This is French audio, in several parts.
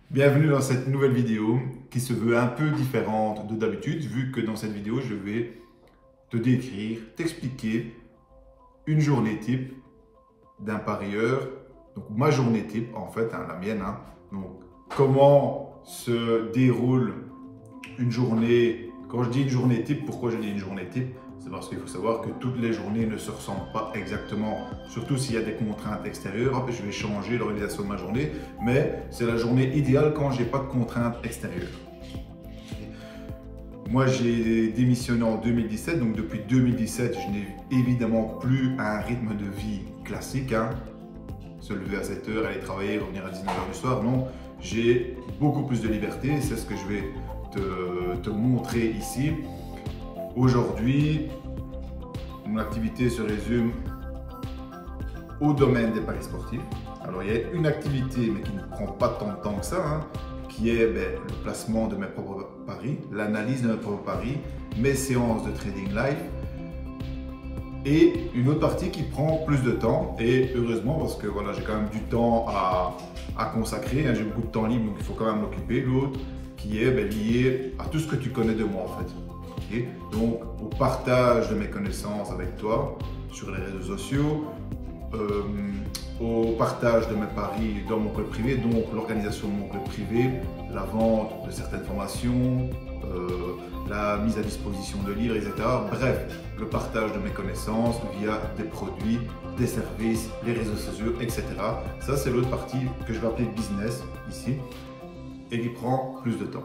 Bienvenue dans cette nouvelle vidéo qui se veut un peu différente de d'habitude, vu que dans cette vidéo, je vais te décrire, t'expliquer une journée type d'un parieur. Donc ma journée type, en fait, la mienne. Donc comment se déroule une journée. Quand je dis une journée type, pourquoi je dis une journée type? C'est parce qu'il faut savoir que toutes les journées ne se ressemblent pas exactement, surtout s'il y a des contraintes extérieures. Hop, je vais changer l'organisation de ma journée, mais c'est la journée idéale quand j'ai pas de contraintes extérieures. Moi, j'ai démissionné en 2017, donc depuis 2017, je n'ai évidemment plus un rythme de vie classique. Se lever à 7 h, aller travailler, revenir à 19 h du soir. Non, j'ai beaucoup plus de liberté, c'est ce que je vais te montrer ici. Aujourd'hui, mon activité se résume au domaine des paris sportifs. Alors, il y a une activité, mais qui ne prend pas tant de temps que ça, qui est le placement de mes propres paris, l'analyse de mes propres paris, mes séances de trading live, et une autre partie qui prend plus de temps, et heureusement, parce que voilà, j'ai quand même du temps à consacrer, j'ai beaucoup de temps libre, donc il faut quand même l'occuper. L'autre qui est lié à tout ce que tu connais de moi, en fait. Okay. Donc, au partage de mes connaissances avec toi sur les réseaux sociaux, au partage de mes paris dans mon club privé, donc l'organisation de mon club privé, la vente de certaines formations, la mise à disposition de livres, etc. Bref, le partage de mes connaissances via des produits, des services, les réseaux sociaux, etc. Ça, c'est l'autre partie que je vais appeler business ici et qui prend plus de temps.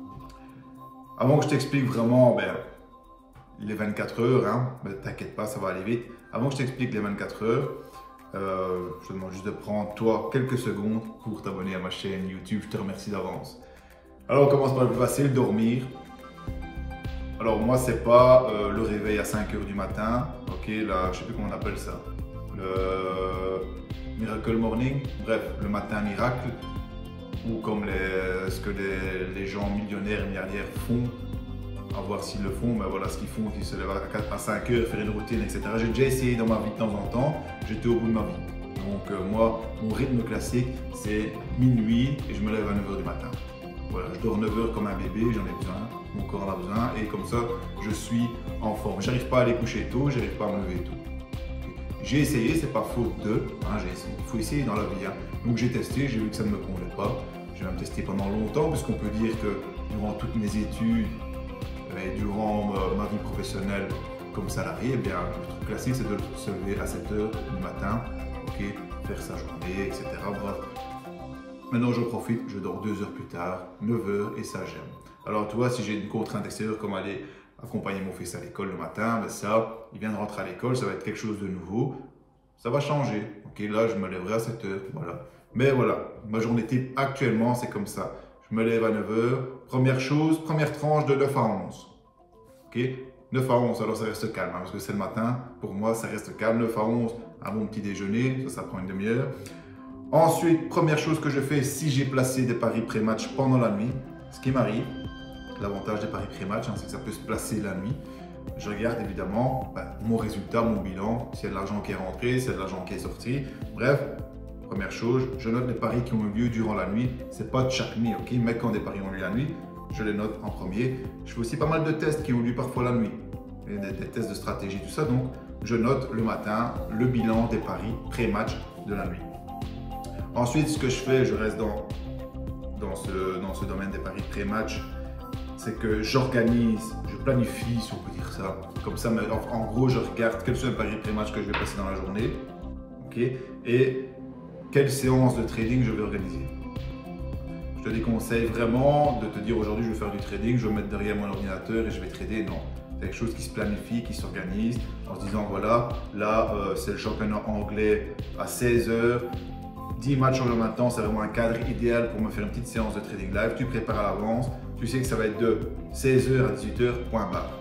Avant que je t'explique vraiment les 24 heures, t'inquiète pas, ça va aller vite. Avant que je t'explique les 24 heures, je te demande juste de prendre toi quelques secondes pour t'abonner à ma chaîne YouTube. Je te remercie d'avance. Alors on commence par le plus facile, dormir. Alors moi c'est pas le réveil à 5 h du matin, ok, là je sais plus comment on appelle ça, le Miracle Morning, bref, le matin miracle, ou comme ce que les gens millionnaires et milliardaires font, à voir s'ils le font, voilà ce qu'ils font, qu'ils se lèvent à 5 h, faire une routine, etc. J'ai déjà essayé dans ma vie de temps en temps, j'étais au bout de ma vie. Donc moi, mon rythme classique, c'est minuit et je me lève à 9 h du matin. Voilà, je dors 9 h comme un bébé, j'en ai besoin, mon corps en a besoin, et comme ça, je suis en forme. J'arrive pas à aller coucher tôt, j'arrive pas à me lever tôt. J'ai essayé, c'est pas faute de, j'ai essayé. Il faut essayer dans la vie. Donc j'ai testé, j'ai vu que ça ne me convenait pas. J'ai même testé pendant longtemps, puisqu'on peut dire que durant toutes mes études et durant ma vie professionnelle comme salarié, le truc classique c'est de se lever à 7 h du matin, faire sa journée, etc. Bref. Maintenant je profite, je dors 2 heures plus tard, 9 h, et ça j'aime. Alors tu vois, si j'ai une contrainte extérieure comme aller accompagner mon fils à l'école le matin, ça, il vient de rentrer à l'école, ça va être quelque chose de nouveau, ça va changer. Là je me lèverai à 7 h, voilà. Mais voilà, ma journée type actuellement c'est comme ça. Je me lève à 9 h, première chose, première tranche de 9 à 11. 9 à 11, alors ça reste calme, parce que c'est le matin, pour moi ça reste calme. 9 à 11, un bon petit déjeuner, ça prend une demi-heure. Ensuite, première chose que je fais, si j'ai placé des paris pré-match pendant la nuit, ce qui m'arrive, l'avantage des paris pré-match, c'est que ça peut se placer la nuit. Je regarde évidemment mon résultat, mon bilan, s'il y a de l'argent qui est rentré, s'il y a de l'argent qui est sorti. Bref, première chose, je note les paris qui ont eu lieu durant la nuit. C'est pas de chaque nuit, mais quand des paris ont lieu la nuit, je les note en premier. Je fais aussi pas mal de tests qui ont lieu parfois la nuit, des tests de stratégie, tout ça. Donc, je note le matin le bilan des paris pré-match de la nuit. Ensuite, ce que je fais, je reste dans ce domaine des paris pré-match, c'est que j'organise, je planifie, si on peut dire ça. Comme ça, en gros, je regarde quels sont les paris pré-match que je vais passer dans la journée, et quelle séance de trading je vais organiser. Je te déconseille vraiment de te dire aujourd'hui je vais faire du trading, je vais me mettre derrière mon ordinateur et je vais trader. Non, c'est quelque chose qui se planifie, qui s'organise en se disant voilà, là c'est le championnat anglais à 16 h, 10 matchs en même temps, c'est vraiment un cadre idéal pour me faire une petite séance de trading live. Tu prépares à l'avance, tu sais que ça va être de 16 h à 18 h, point barre.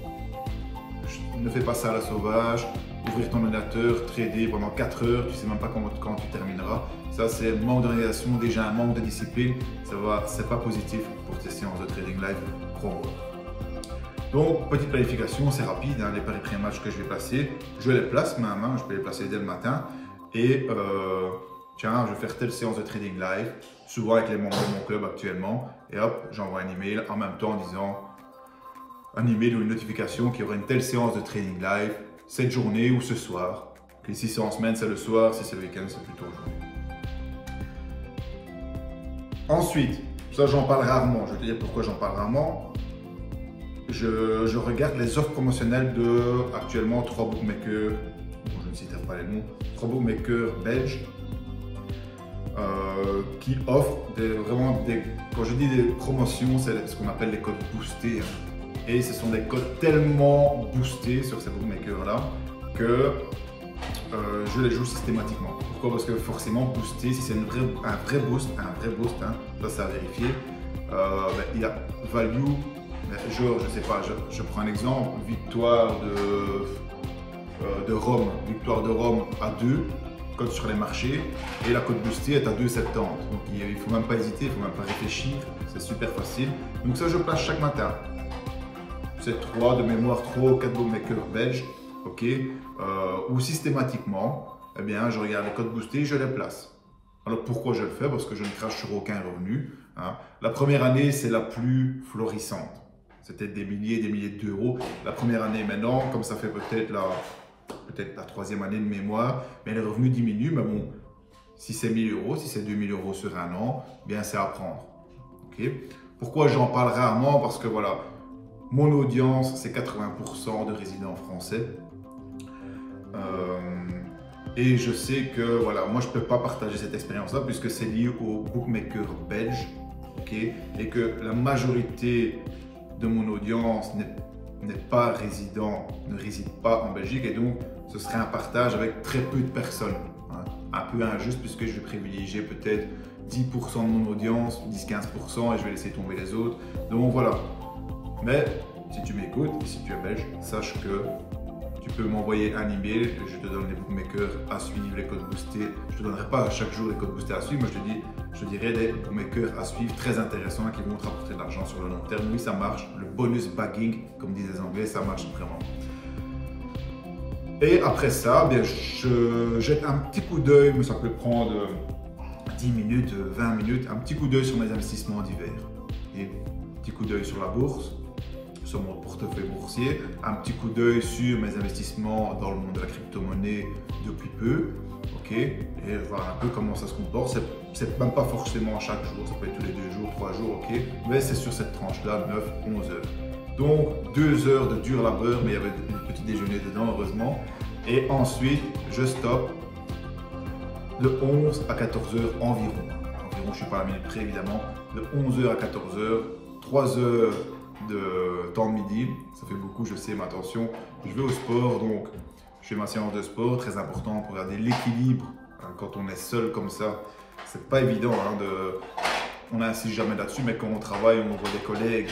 Ne fais pas ça à la sauvage, ouvrir ton ordinateur, trader pendant 4 heures, tu ne sais même pas quand tu termineras. Ça, c'est un manque d'organisation, déjà un manque de discipline. C'est pas positif pour tes séances de trading live, crois-moi. Donc, petite planification, c'est rapide. Les paris pré-match que je vais placer, je les place même, je peux les placer dès le matin. Et tiens, je vais faire telle séance de trading live, souvent avec les membres de mon club actuellement, et hop, j'envoie un email en même temps en disant un email ou une notification qu'il y aura une telle séance de trading live cette journée ou ce soir. Et si c'est en semaine, c'est le soir, si c'est le week-end, c'est plutôt aujourd'hui. Ensuite, ça j'en parle rarement, je vais te dire pourquoi j'en parle rarement. Je regarde les offres promotionnelles de actuellement 3 bookmakers, bon, je ne citerai pas les noms, 3 bookmakers belges qui offrent vraiment des, quand je dis des promotions, c'est ce qu'on appelle les codes boostés. Et ce sont des codes tellement boostés sur ces bookmakers là que je les joue systématiquement. Pourquoi? Parce que forcément boosté, si c'est un vrai boost, hein, ça c'est à vérifier, il y a value, genre je sais pas, je prends un exemple, victoire de Rome à 2, code sur les marchés, et la cote boostée est à 2,70. Donc il ne faut même pas hésiter, il ne faut même pas réfléchir, c'est super facile. Donc ça je place chaque matin. C'est 3 de mémoire, 3 ou 4 bookmakers belges, ok, ou systématiquement, eh bien, je regarde les codes boostés, je les place. Alors pourquoi je le fais? Parce que je ne crache sur aucun revenu. Hein. La première année, c'est la plus florissante. C'était des milliers d'euros. La première année maintenant, comme ça fait peut-être la troisième année de mémoire, mais les revenus diminuent. Mais bon, si c'est 1 000 euros, si c'est 2 000 euros sur un an, bien c'est à prendre. Okay. Pourquoi j'en parle rarement? Parce que voilà, mon audience, c'est 80% de résidents français. Et je sais que voilà, moi je ne peux pas partager cette expérience-là puisque c'est lié aux bookmakers belges, okay, et que la majorité de mon audience n'est pas résident, ne réside pas en Belgique, et donc ce serait un partage avec très peu de personnes. Hein, un peu injuste puisque je vais privilégier peut-être 10% de mon audience, 10-15%, et je vais laisser tomber les autres. Donc voilà. Mais si tu m'écoutes et si tu es belge, sache que tu peux m'envoyer un email, je te donne les bookmakers à suivre, les codes boostés. Je ne te donnerai pas chaque jour les codes boostés à suivre, mais je dirais des bookmakers à suivre très intéressants qui vont te rapporter de l'argent sur le long terme. Oui, ça marche. Le bonus bagging, comme disent les Anglais, ça marche vraiment. Et après ça, bien, je jette un petit coup d'œil, mais ça peut prendre 10 minutes, 20 minutes, un petit coup d'œil sur mes investissements d'hiver. Et un petit coup d'œil sur la bourse, sur mon portefeuille boursier, un petit coup d'œil sur mes investissements dans le monde de la crypto-monnaie depuis peu, ok, et voir un peu comment ça se comporte. C'est même pas forcément chaque jour, ça peut être tous les 2 jours, 3 jours, ok, mais c'est sur cette tranche-là, 9-11 heures. Donc 2 heures de dur labeur, mais il y avait du petit déjeuner dedans, heureusement. Et ensuite, je stoppe de 11 à 14 heures environ. Environ, je ne suis pas à la minute près évidemment, de 11 heures à 14 heures, 3 heures de temps de midi, ça fait beaucoup, je sais, mais attention, je vais au sport, donc je fais ma séance de sport, très important pour garder l'équilibre. Quand on est seul comme ça, c'est pas évident, hein, on n'insiste jamais là-dessus, mais quand on travaille, on voit des collègues,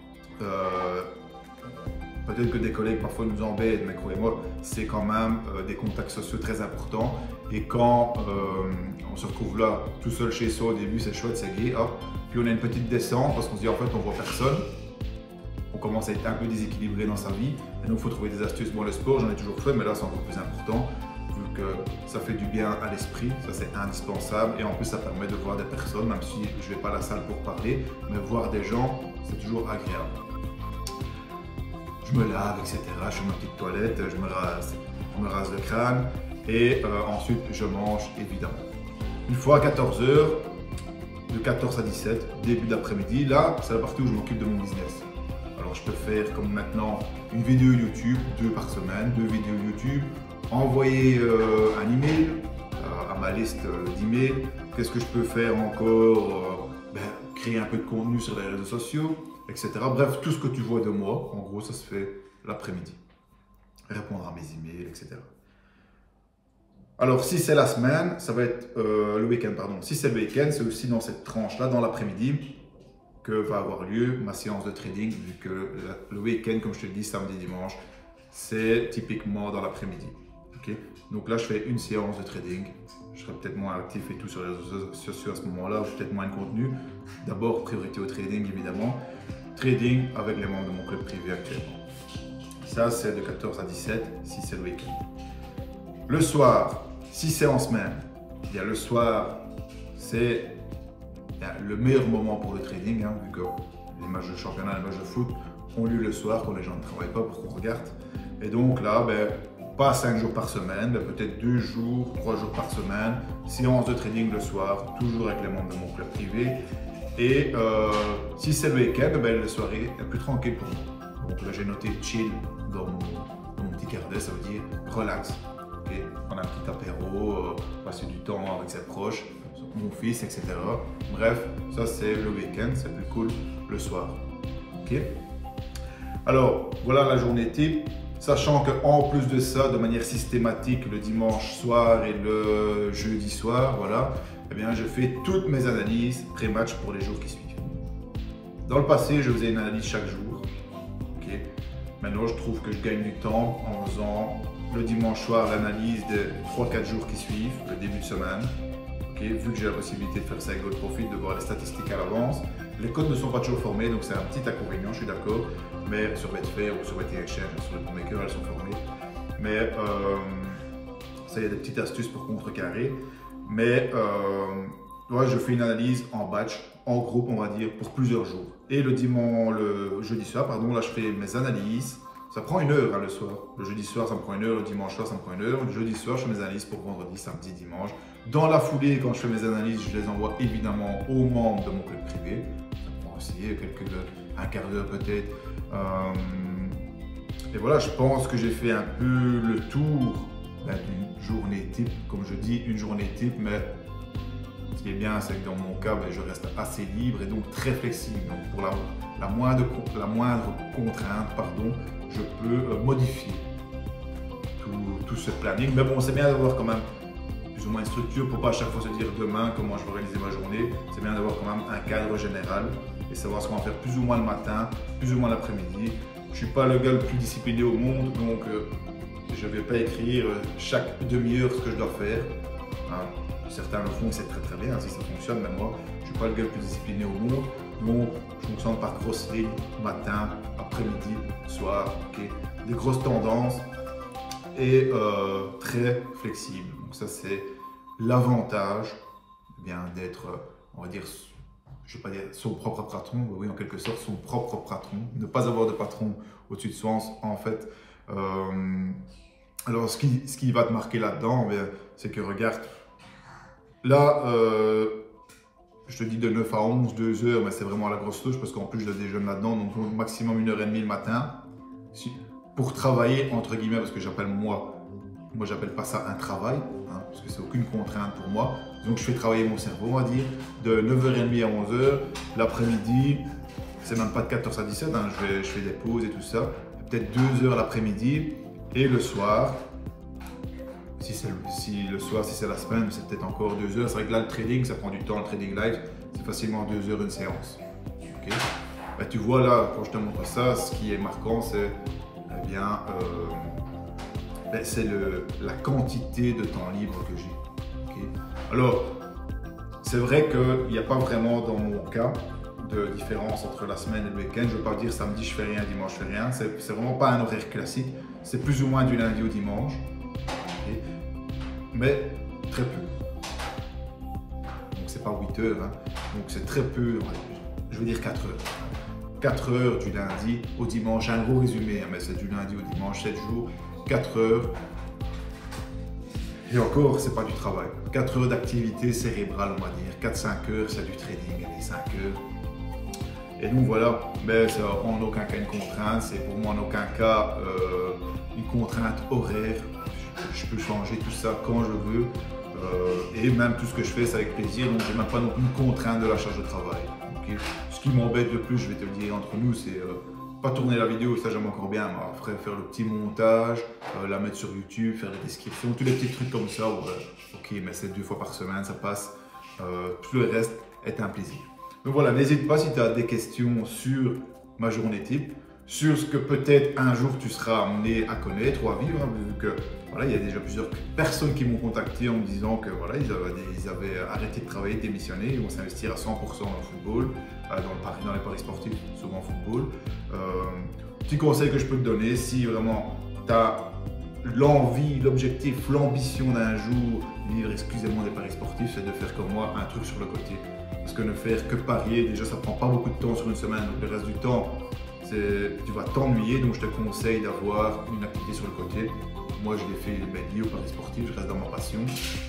peut-être que des collègues parfois nous embêtent, mais croyez-moi, c'est quand même des contacts sociaux très importants. Et quand on se retrouve là, tout seul chez soi, au début c'est chouette, c'est gai, hop, puis on a une petite descente parce qu'on se dit en fait on voit personne. On commence à être un peu déséquilibré dans sa vie, et donc il faut trouver des astuces. Moi, le sport, j'en ai toujours fait, mais là c'est encore plus important, vu que ça fait du bien à l'esprit, ça c'est indispensable, et en plus ça permet de voir des personnes, même si je ne vais pas à la salle pour parler, mais voir des gens, c'est toujours agréable. Je me lave, etc., je fais ma petite toilette, je me rase le crâne, et ensuite je mange évidemment. Une fois à 14 h, de 14 à 17, début d'après-midi, là c'est la partie où je m'occupe de mon business. Alors je peux faire comme maintenant une vidéo YouTube, 2 par semaine, 2 vidéos YouTube, envoyer un email à ma liste d'emails. Qu'est-ce que je peux faire encore? Créer un peu de contenu sur les réseaux sociaux, etc. Bref, tout ce que tu vois de moi, en gros, ça se fait l'après-midi. Répondre à mes emails, etc. Alors si c'est la semaine, ça va être le week-end, pardon. Si c'est le week-end, c'est aussi dans cette tranche-là, dans l'après-midi, que va avoir lieu ma séance de trading, vu que le week-end, comme je te le dis, samedi, dimanche, c'est typiquement dans l'après-midi. Okay? Donc là, je fais une séance de trading. Je serai peut-être moins actif et tout sur les réseaux sociaux à ce moment-là, peut-être moins de contenu. D'abord, priorité au trading, évidemment. Trading avec les membres de mon club privé actuellement. Ça, c'est de 14 à 17, si c'est le week-end. Le soir, si c'est en semaine, bien, le soir, c'est le meilleur moment pour le trading, hein, vu que les matchs de championnat, les matchs de foot ont lieu le soir quand les gens ne travaillent pas pour qu'on regarde. Et donc là, pas 5 jours par semaine, mais peut-être 2 jours, 3 jours par semaine, séance de trading le soir, toujours avec les membres de mon club privé. Et si c'est le week-end, la soirée est plus tranquille pour moi. Donc là, j'ai noté chill dans mon petit carnet, ça veut dire relax. Okay. On a un petit apéro, passer du temps avec ses proches, mon fils, etc. Bref, ça c'est le week-end, c'est plus cool le soir. Okay. Alors, voilà la journée type. Sachant qu'en plus de ça, de manière systématique, le dimanche soir et le jeudi soir, voilà, eh bien, je fais toutes mes analyses pré-match pour les jours qui suivent. Dans le passé, je faisais une analyse chaque jour. Okay. Maintenant, je trouve que je gagne du temps en faisant le dimanche soir l'analyse des 3-4 jours qui suivent, le début de semaine. Okay. Vu que j'ai la possibilité de faire ça avec Gold Profit, de voir les statistiques à l'avance. Les codes ne sont pas toujours formés, donc c'est un petit inconvénient, je suis d'accord. Mais sur Betfair ou sur BetExchange, sur le bookmaker, elles sont formées. Mais ça, il y a des petites astuces pour contrecarrer. Mais ouais, je fais une analyse en batch, en groupe, on va dire, pour plusieurs jours. Et le jeudi soir, pardon, là, je fais mes analyses. Ça prend 1 heure hein, le soir. Le jeudi soir, ça me prend 1 heure. Le dimanche soir, ça me prend 1 heure. Le jeudi soir, je fais mes analyses pour vendredi, samedi, dimanche. Dans la foulée, quand je fais mes analyses, je les envoie évidemment aux membres de mon club privé. Ça prend aussi un quart d'heure peut-être. Et voilà, je pense que j'ai fait un peu le tour d'une journée type. Comme je dis, une journée type, mais ce qui est bien, c'est que dans mon cas, je reste assez libre et donc très flexible. Donc pour la moindre contrainte, pardon, je peux modifier tout ce planning. Mais bon, c'est bien d'avoir quand même plus ou moins une structure pour pas à chaque fois se dire demain comment je vais organiser ma journée. C'est bien d'avoir quand même un cadre général et savoir ce qu'on va faire plus ou moins le matin, plus ou moins l'après-midi. Je suis pas le gars le plus discipliné au monde, donc je ne vais pas écrire chaque demi-heure ce que je dois faire. Hein. Certains le font, c'est très très bien si ça fonctionne, mais moi, je ne suis pas le gars le plus discipliné au monde. Donc, je fonctionne par grosses lignes, matin, après-midi, soir, okay. Des grosses tendances et très flexible. Donc ça, c'est l'avantage d'être, on va dire, je ne vais pas dire son propre patron, oui, en quelque sorte, son propre patron. Ne pas avoir de patron au-dessus de soi, en fait. Alors, ce qui va te marquer là-dedans, c'est que regarde, là, je te dis de 9 à 11, 2 heures, mais c'est vraiment la grosse touche parce qu'en plus, je déjeune là-dedans, donc au maximum 1h30 le matin. Pour travailler, entre guillemets, parce que moi j'appelle pas ça un travail, hein, parce que c'est aucune contrainte pour moi. Donc je fais travailler mon cerveau, on va dire, de 9h30 à 11h. L'après-midi, c'est même pas de 14 à 17, hein, je fais des pauses et tout ça. Peut-être 2 heures l'après-midi. Et le soir, si c'est la semaine, c'est peut-être encore 2 heures. C'est vrai que là, le trading, ça prend du temps, le trading live, c'est facilement 2 heures une séance. Okay. Tu vois là, quand je te montre ça, ce qui est marquant, c'est c'est la quantité de temps libre que j'ai. Okay. Alors, c'est vrai qu'il n'y a pas vraiment dans mon cas de différence entre la semaine et le week-end. Je ne veux pas dire samedi je fais rien, dimanche je fais rien. C'est vraiment pas un horaire classique. C'est plus ou moins du lundi au dimanche. Okay. Mais très peu. Donc c'est pas 8 heures. Hein. Donc c'est très peu. Je veux dire 4 heures. 4 heures du lundi au dimanche. Un gros résumé, hein, mais c'est du lundi au dimanche, 7 jours. 4 heures, et encore, c'est pas du travail. 4 heures d'activité cérébrale, on va dire. 4-5 heures, c'est du trading, et 5 heures. Et donc voilà, mais c'est en aucun cas une contrainte, c'est pour moi en aucun cas une contrainte horaire. Je peux changer tout ça quand je veux, et même tout ce que je fais, c'est avec plaisir, donc j'ai même pas non plus une contrainte de la charge de travail. Okay. Ce qui m'embête le plus, je vais te le dire entre nous, c'est pas tourner la vidéo, ça j'aime encore bien, mais après faire le petit montage, la mettre sur YouTube, faire les descriptions, tous les petits trucs comme ça, ok, mais c'est 2 fois par semaine, ça passe, tout le reste est un plaisir. Donc voilà, n'hésite pas si tu as des questions sur ma journée type, sur ce que peut-être un jour tu seras amené à connaître ou à vivre, hein, vu que voilà, il y a déjà plusieurs personnes qui m'ont contacté en me disant que voilà, ils avaient arrêté de travailler, démissionné, ils vont s'investir à 100% dans le football, dans les paris sportifs, souvent football. Petit conseil que je peux te donner, si vraiment tu as l'envie, l'objectif, l'ambition d'un jour vivre exclusivement des paris sportifs, c'est de faire comme moi un truc sur le côté. Parce que ne faire que parier, déjà ça prend pas beaucoup de temps sur une semaine, donc le reste du temps, tu vas t'ennuyer, donc je te conseille d'avoir une activité sur le côté. Moi je l'ai fait lié aux paris sportifs, je reste dans ma passion.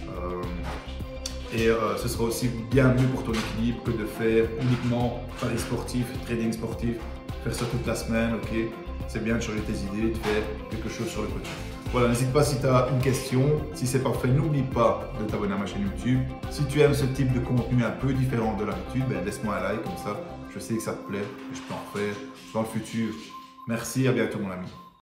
Ce sera aussi bien mieux pour ton équilibre que de faire uniquement paris sportifs, trading sportif, faire ça toute la semaine, ok. C'est bien de changer tes idées, de faire quelque chose sur le côté. Voilà, n'hésite pas si tu as une question. Si c'est pas fait, n'oublie pas de t'abonner à ma chaîne YouTube. Si tu aimes ce type de contenu un peu différent de l'habitude, laisse-moi un like, comme ça je sais que ça te plaît et je peux en refaire dans le futur. Merci, à bientôt mon ami.